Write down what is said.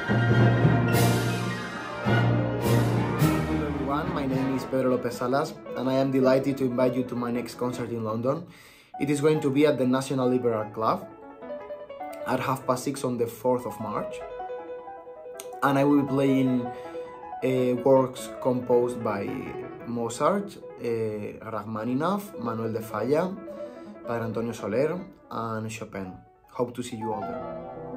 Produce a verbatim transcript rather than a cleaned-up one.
Hello everyone, my name is Pedro López Salas and I am delighted to invite you to my next concert in London. It is going to be at the National Liberal Club at half past six on the fourth of March, and I will be playing uh, works composed by Mozart, uh, Rachmaninoff, Manuel de Falla, Padre Antonio Soler and Chopin. Hope to see you all there.